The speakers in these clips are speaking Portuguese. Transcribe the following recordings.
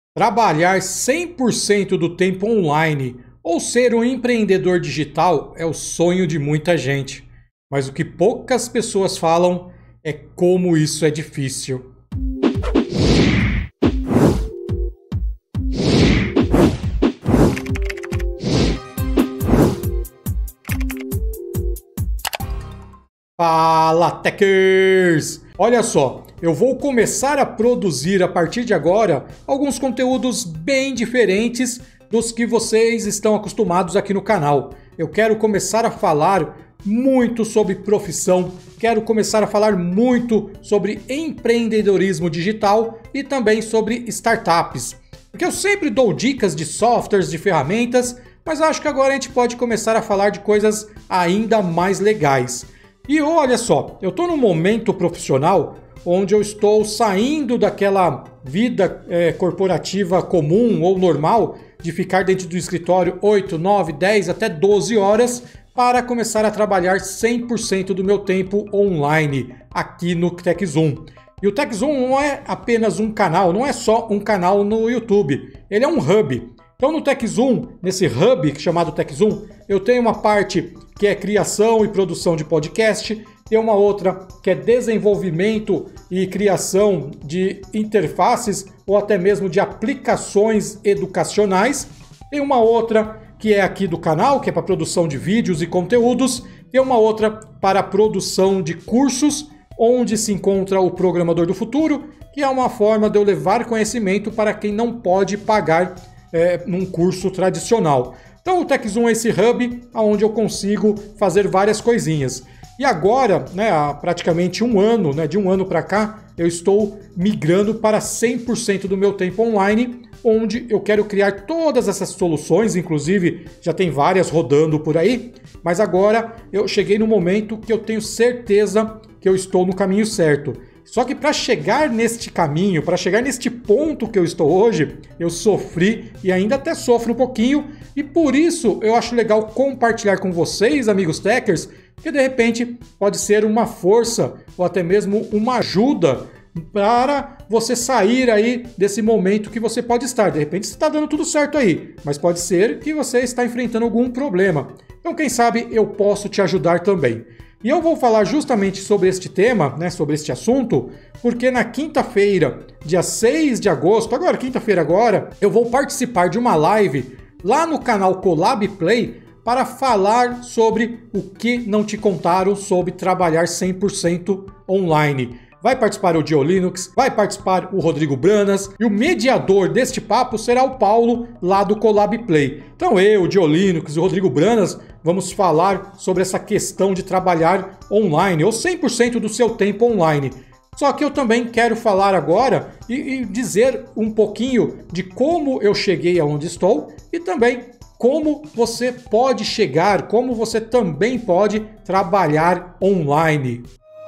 Trabalhar 100% do tempo online ou ser um empreendedor digital é o sonho de muita gente. Mas o que poucas pessoas falam é como isso é difícil. Fala, Techers! Olha só, eu vou começar a produzir a partir de agora alguns conteúdos bem diferentes dos que vocês estão acostumados aqui no canal. Eu quero começar a falar muito sobre profissão, quero começar a falar muito sobre empreendedorismo digital e também sobre startups. Porque eu sempre dou dicas de softwares, de ferramentas, mas acho que agora a gente pode começar a falar de coisas ainda mais legais. E olha só, eu estou num momento profissional onde eu estou saindo daquela vida corporativa comum ou normal de ficar dentro do escritório 8, 9, 10 até 12 horas para começar a trabalhar 100% do meu tempo online aqui no TechZoom. E o TechZoom não é apenas um canal, não é só um canal no YouTube, ele é um hub. Então no TechZoom, nesse hub chamado TechZoom, eu tenho uma parte que é criação e produção de podcast, tem uma outra que é desenvolvimento e criação de interfaces ou até mesmo de aplicações educacionais, tem uma outra que é aqui do canal, que é para produção de vídeos e conteúdos, tem uma outra para produção de cursos, onde se encontra o Programador do Futuro, que é uma forma de eu levar conhecimento para quem não pode pagar num curso tradicional. Então o TechZoom é esse hub onde eu consigo fazer várias coisinhas. E agora, há praticamente um ano, de um ano para cá, eu estou migrando para 100% do meu tempo online, onde eu quero criar todas essas soluções, inclusive já tem várias rodando por aí, mas agora eu cheguei no momento que eu tenho certeza que eu estou no caminho certo. Só que para chegar neste caminho, para chegar neste ponto que eu estou hoje, eu sofri e ainda até sofro um pouquinho, e por isso eu acho legal compartilhar com vocês, amigos Techers, que de repente pode ser uma força ou até mesmo uma ajuda para você sair aí desse momento que você pode estar. De repente você está dando tudo certo aí, mas pode ser que você está enfrentando algum problema. Então quem sabe eu posso te ajudar também. E eu vou falar justamente sobre este tema, sobre este assunto, porque na quinta-feira, dia 6 de agosto, agora, quinta-feira agora, eu vou participar de uma live lá no canal Collab Play para falar sobre o que não te contaram sobre trabalhar 100% online. Vai participar o Diolinux, vai participar o Rodrigo Branas e o mediador deste papo será o Paulo lá do Collab Play. Então eu, o Diolinux e o Rodrigo Branas vamos falar sobre essa questão de trabalhar online ou 100% do seu tempo online. Só que eu também quero falar agora e dizer um pouquinho de como eu cheguei aonde estou e também como você pode chegar, como você também pode trabalhar online.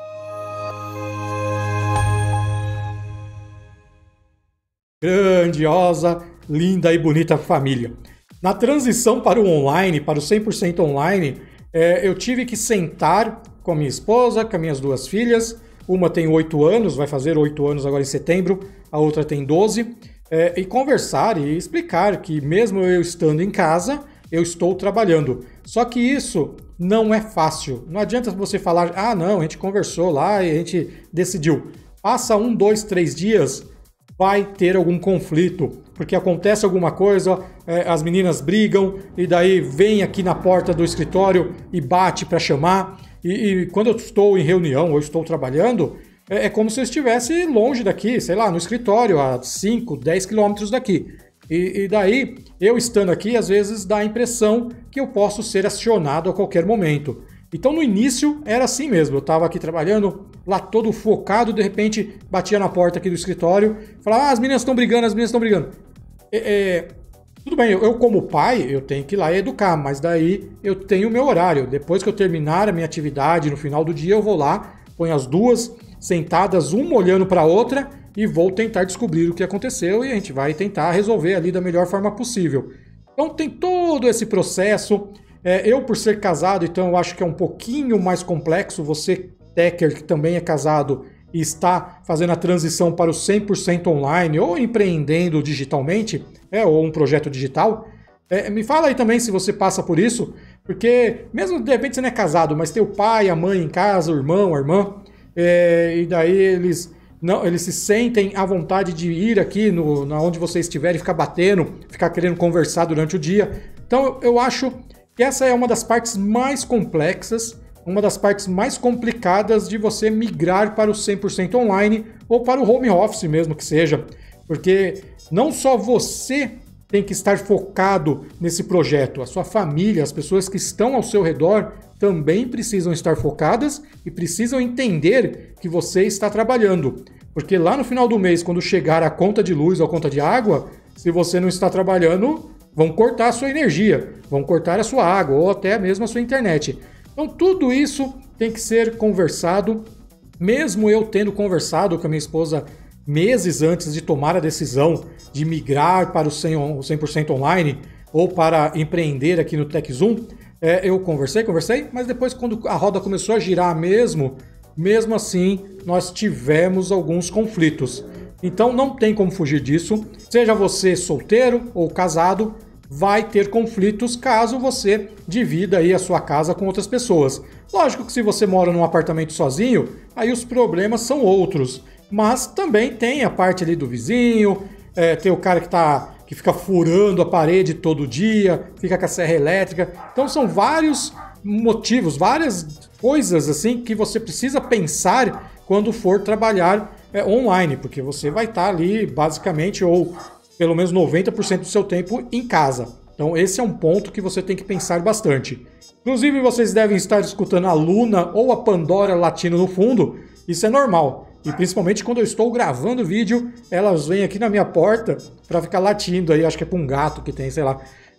Grandiosa, linda e bonita família. Na transição para o online, para o 100% online, eu tive que sentar com a minha esposa, com as minhas duas filhas. Uma tem 8 anos, vai fazer 8 anos agora em setembro, a outra tem 12, e conversar e explicar que mesmo eu estando em casa, eu estou trabalhando. Só que isso não é fácil. Não adianta você falar, não, a gente conversou lá e a gente decidiu. Passa 1, 2, 3 dias, vai ter algum conflito, porque acontece alguma coisa, as meninas brigam e daí vem aqui na porta do escritório e bate para chamar. E quando eu estou em reunião ou estou trabalhando, é como se eu estivesse longe daqui, sei lá, no escritório, a 5, 10 quilômetros daqui. E daí, eu estando aqui, às vezes dá a impressão que eu posso ser acionado a qualquer momento. Então no início era assim mesmo, eu estava aqui trabalhando, lá todo focado, de repente batia na porta aqui do escritório, falava, as meninas estão brigando, as meninas estão brigando. Tudo bem, eu como pai, eu tenho que ir lá e educar, mas daí eu tenho o meu horário. Depois que eu terminar a minha atividade, no final do dia eu vou lá, ponho as duas sentadas, uma olhando para a outra e vou tentar descobrir o que aconteceu e a gente vai tentar resolver ali da melhor forma possível. Então tem todo esse processo. Eu, por ser casado, então eu acho que é um pouquinho mais complexo. Você, Techer, que também é casado, e está fazendo a transição para o 100% online ou empreendendo digitalmente, ou um projeto digital, me fala aí também se você passa por isso, porque mesmo de repente você não é casado, mas tem o pai, a mãe em casa, o irmão, a irmã, e daí eles se sentem à vontade de ir aqui onde você estiver e ficar batendo, ficar querendo conversar durante o dia. Então eu acho que essa é uma das partes mais complexas, uma das partes mais complicadas de você migrar para o 100% online ou para o home office mesmo que seja, porque não só você tem que estar focado nesse projeto, a sua família, as pessoas que estão ao seu redor também precisam estar focadas e precisam entender que você está trabalhando, porque lá no final do mês, quando chegar a conta de luz ou a conta de água, se você não está trabalhando, vão cortar a sua energia, vão cortar a sua água ou até mesmo a sua internet. Então tudo isso tem que ser conversado, mesmo eu tendo conversado com a minha esposa meses antes de tomar a decisão de migrar para o 100% online ou para empreender aqui no TechZoom, eu conversei, mas depois quando a roda começou a girar mesmo assim nós tivemos alguns conflitos. Então não tem como fugir disso, seja você solteiro ou casado, vai ter conflitos caso você divida aí a sua casa com outras pessoas. Lógico que se você mora num apartamento sozinho, aí os problemas são outros. Mas também tem a parte ali do vizinho, tem o cara que fica furando a parede todo dia, fica com a serra elétrica. Então são vários motivos, várias coisas assim que você precisa pensar quando for trabalhar online, porque você vai estar ali basicamente, ou pelo menos 90% do seu tempo em casa. Então esse é um ponto que você tem que pensar bastante. Inclusive vocês devem estar escutando a Luna ou a Pandora latindo no fundo, isso é normal. E principalmente quando eu estou gravando vídeo, elas vêm aqui na minha porta para ficar latindo aí, acho que é para um gato que tem, sei lá.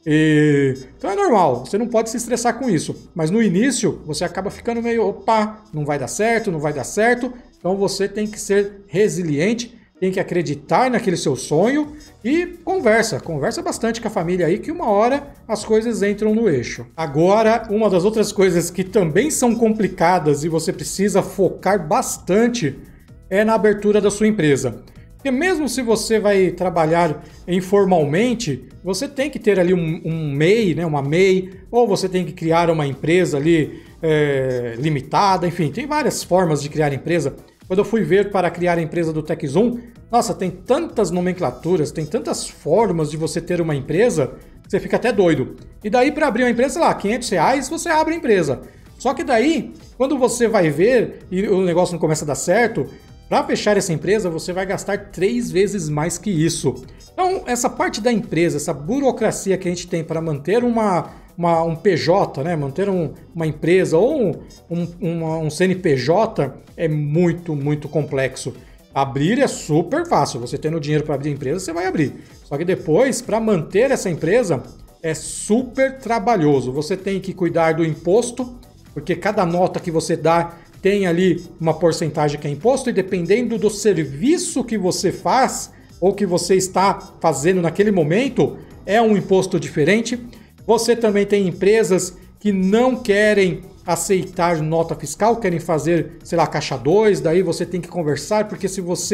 Então é normal, você não pode se estressar com isso. Mas no início, você acaba ficando meio, opa, não vai dar certo, não vai dar certo. Então você tem que ser resiliente, tem que acreditar naquele seu sonho e conversa bastante com a família aí, que uma hora as coisas entram no eixo. Agora, uma das outras coisas que também são complicadas e você precisa focar bastante é na abertura da sua empresa. Porque mesmo se você vai trabalhar informalmente, você tem que ter ali um MEI, né, uma MEI, ou você tem que criar uma empresa ali limitada, enfim, tem várias formas de criar empresa. Quando eu fui ver para criar a empresa do TechZoom, nossa, tem tantas nomenclaturas, tem tantas formas de você ter uma empresa, que você fica até doido. E daí para abrir uma empresa, sei lá, R$500, você abre a empresa. Só que daí, quando você vai ver e o negócio não começa a dar certo, para fechar essa empresa, você vai gastar 3 vezes mais que isso. Então, essa parte da empresa, essa burocracia que a gente tem para manter um PJ, né? Manter uma empresa ou um CNPJ é muito, muito complexo. Abrir é super fácil. Você tendo dinheiro para abrir a empresa, você vai abrir. Só que depois, para manter essa empresa, é super trabalhoso. Você tem que cuidar do imposto, porque cada nota que você dá tem ali uma porcentagem que é imposto, e dependendo do serviço que você faz ou que você está fazendo naquele momento, é um imposto diferente. Você também tem empresas que não querem aceitar nota fiscal, querem fazer, sei lá, caixa 2, daí você tem que conversar, porque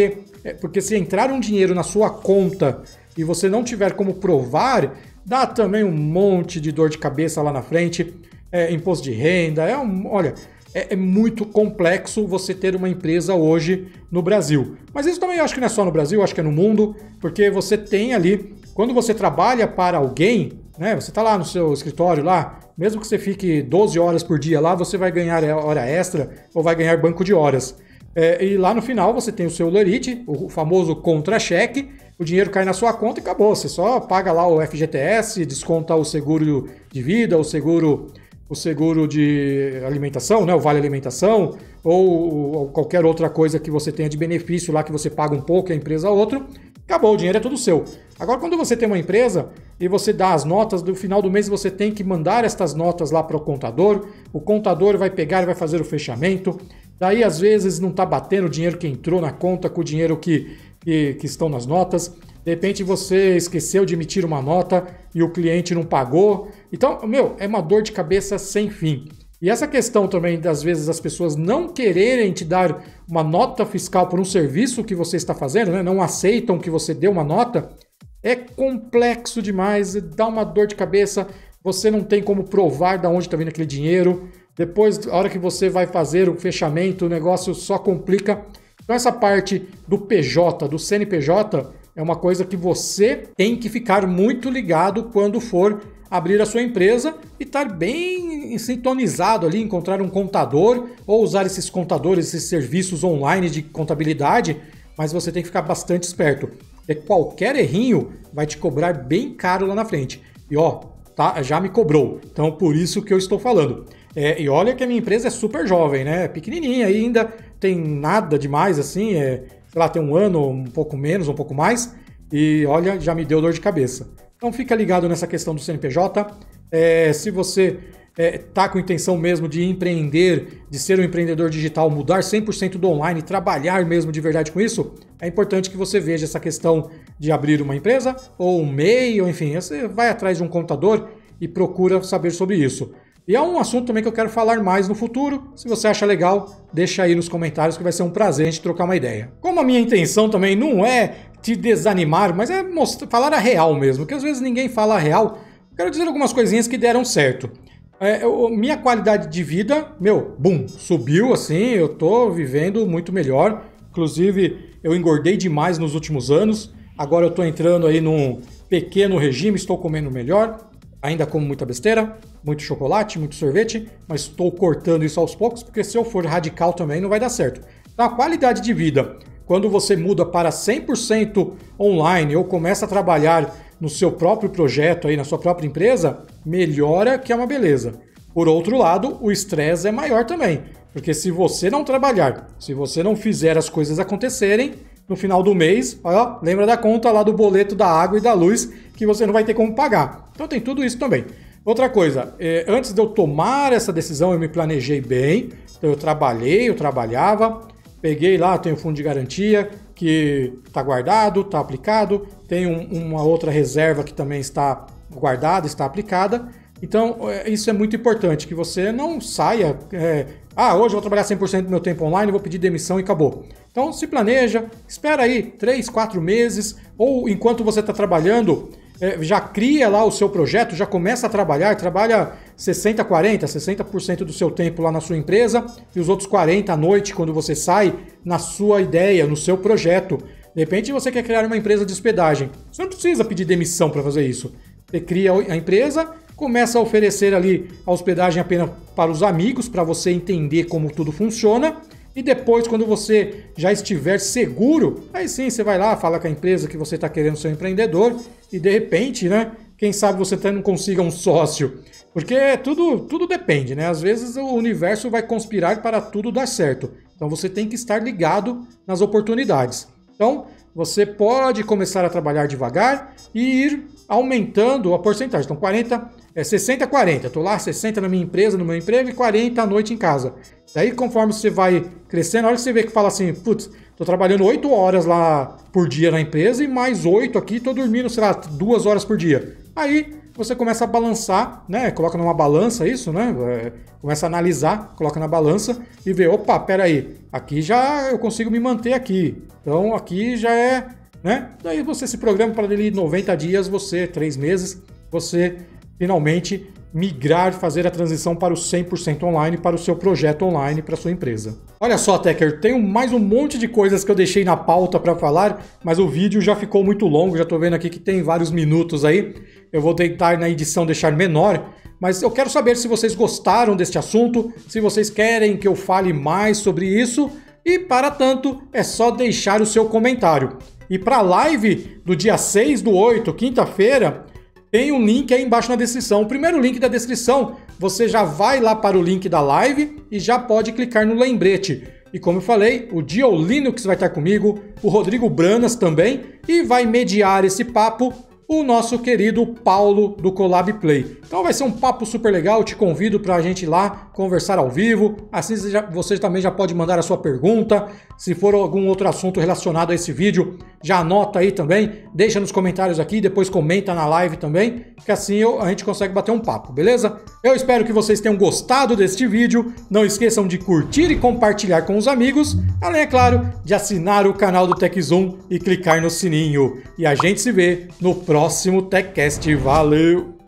se entrar um dinheiro na sua conta e você não tiver como provar, dá também um monte de dor de cabeça lá na frente, imposto de renda, olha... É muito complexo você ter uma empresa hoje no Brasil. Mas isso também eu acho que não é só no Brasil, eu acho que é no mundo, porque você tem ali, quando você trabalha para alguém, né, você está lá no seu escritório, lá, mesmo que você fique 12 horas por dia lá, você vai ganhar hora extra ou vai ganhar banco de horas. E lá no final você tem o seu lerite, o famoso contra-cheque, o dinheiro cai na sua conta e acabou. Você só paga lá o FGTS, desconta o seguro de vida, o seguro de alimentação, né, o vale alimentação, ou qualquer outra coisa que você tenha de benefício lá, que você paga um pouco e a empresa outro, acabou, o dinheiro é todo seu. Agora, quando você tem uma empresa e você dá as notas, no final do mês você tem que mandar estas notas lá para o contador vai pegar e vai fazer o fechamento, daí às vezes não está batendo o dinheiro que entrou na conta com o dinheiro que estão nas notas. De repente você esqueceu de emitir uma nota e o cliente não pagou. Então, é uma dor de cabeça sem fim. E essa questão também, das vezes, as pessoas não quererem te dar uma nota fiscal por um serviço que você está fazendo, né? Não aceitam que você dê uma nota, é complexo demais, dá uma dor de cabeça, você não tem como provar de onde está vindo aquele dinheiro. Depois, a hora que você vai fazer o fechamento, o negócio só complica. Então essa parte do PJ, do CNPJ, é uma coisa que você tem que ficar muito ligado quando for abrir a sua empresa e estar bem sintonizado ali, encontrar um contador ou usar esses contadores, esses serviços online de contabilidade, mas você tem que ficar bastante esperto, porque qualquer errinho vai te cobrar bem caro lá na frente. E ó, tá, já me cobrou, então por isso que eu estou falando. E olha que a minha empresa é super jovem, né? Pequenininha ainda, tem nada demais assim, sei lá, tem um ano, um pouco menos, um pouco mais, e olha, já me deu dor de cabeça. Então fica ligado nessa questão do CNPJ. Se você tá com intenção mesmo de empreender, de ser um empreendedor digital, mudar 100% do online, trabalhar mesmo de verdade com isso, é importante que você veja essa questão de abrir uma empresa ou um MEI, ou enfim, você vai atrás de um contador e procura saber sobre isso. E é um assunto também que eu quero falar mais no futuro. Se você acha legal, deixa aí nos comentários que vai ser um prazer a gente trocar uma ideia. Como a minha intenção também não é te desanimar, mas é falar a real mesmo, que às vezes ninguém fala a real. Quero dizer algumas coisinhas que deram certo. Minha qualidade de vida, subiu assim, eu tô vivendo muito melhor. Inclusive, eu engordei demais nos últimos anos. Agora eu tô entrando aí num pequeno regime, estou comendo melhor. Ainda como muita besteira, muito chocolate, muito sorvete, mas estou cortando isso aos poucos, porque se eu for radical também não vai dar certo. Então a qualidade de vida, quando você muda para 100% online ou começa a trabalhar no seu próprio projeto, aí, na sua própria empresa, melhora, que é uma beleza. Por outro lado, o estresse é maior também, porque se você não trabalhar, se você não fizer as coisas acontecerem, no final do mês, ó, lembra da conta lá do boleto da água e da luz que você não vai ter como pagar. Então tem tudo isso também. Outra coisa, antes de eu tomar essa decisão, eu me planejei bem. Então eu trabalhava, peguei lá, tenho fundo de garantia que está guardado, está aplicado, tenho uma outra reserva que também está guardada, está aplicada. Então isso é muito importante, que você não saia... hoje eu vou trabalhar 100% do meu tempo online, vou pedir demissão e acabou. Então se planeja, espera aí 3, 4 meses, ou enquanto você está trabalhando, já cria lá o seu projeto, já começa a trabalhar, trabalha 60% do seu tempo lá na sua empresa e os outros 40% à noite, quando você sai, na sua ideia, no seu projeto. De repente você quer criar uma empresa de hospedagem, você não precisa pedir demissão para fazer isso. Você cria a empresa, começa a oferecer ali a hospedagem apenas para os amigos, para você entender como tudo funciona. E depois, quando você já estiver seguro, aí sim você vai lá, fala com a empresa que você está querendo ser um empreendedor e de repente, né, quem sabe você até não consiga um sócio. Porque tudo depende, né? Às vezes o universo vai conspirar para tudo dar certo. Então você tem que estar ligado nas oportunidades. Então você pode começar a trabalhar devagar e ir aumentando a porcentagem. Então 60-40. Estou lá 60 na minha empresa, no meu emprego e 40 à noite em casa. Daí conforme você vai crescendo, a hora que você vê que fala assim, putz, estou trabalhando 8 horas lá por dia na empresa e mais 8 aqui, estou dormindo, sei lá, 2 horas por dia. Aí você começa a balançar, né? Coloca numa balança isso, né? Começa a analisar, coloca na balança e vê, opa, peraí, aqui já eu consigo me manter aqui. Então aqui já é, né? Daí você se programa para dali 90 dias, 3 meses, você finalmente migrar, fazer a transição para o 100% online, para o seu projeto online, para a sua empresa. Olha só, Techer, tenho mais um monte de coisas que eu deixei na pauta para falar, mas o vídeo já ficou muito longo, já estou vendo aqui que tem vários minutos aí. Eu vou tentar na edição deixar menor, mas eu quero saber se vocês gostaram deste assunto, se vocês querem que eu fale mais sobre isso, e para tanto é só deixar o seu comentário. E para a live do dia 6/8, quinta-feira, tem um link aí embaixo na descrição. O primeiro link da descrição, você já vai lá para o link da live e já pode clicar no lembrete. E como eu falei, o Dio Linux vai estar comigo, o Rodrigo Branas também, e vai mediar esse papo o nosso querido Paulo do Collab Play. Então vai ser um papo super legal, eu te convido para a gente ir lá conversar ao vivo, assim você também já pode mandar a sua pergunta, Se for algum outro assunto relacionado a esse vídeo, já anota aí também, deixa nos comentários aqui, depois comenta na live também, que assim a gente consegue bater um papo, beleza? Eu espero que vocês tenham gostado deste vídeo, não esqueçam de curtir e compartilhar com os amigos, além, é claro, de assinar o canal do TechZoom e clicar no sininho. E a gente se vê no próximo TechCast. Valeu!